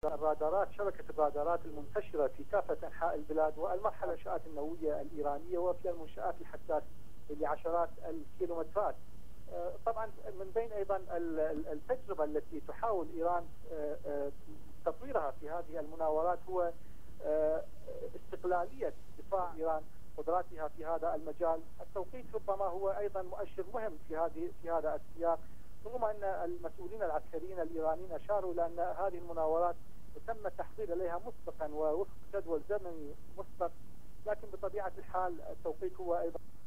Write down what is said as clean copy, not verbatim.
الرادارات، شبكة الرادارات المنتشرة في كافة أنحاء البلاد، والمرحلة الإنشاءات النووية الإيرانية وفي المنشآت الحساسة لعشرات الكيلومترات. طبعا من بين أيضا التجربة التي تحاول إيران تطويرها في هذه المناورات هو استقلالية دفاع إيران، قدراتها في هذا المجال. التوقيت ربما هو أيضا مؤشر مهم في هذا السياق، رغم أن المسؤولين العسكريين الإيرانيين أشاروا إلى أن هذه المناورات تم التحضير إليها مسبقا ووفق جدول زمني مسبق، لكن بطبيعة الحال التوقيت هو أيضا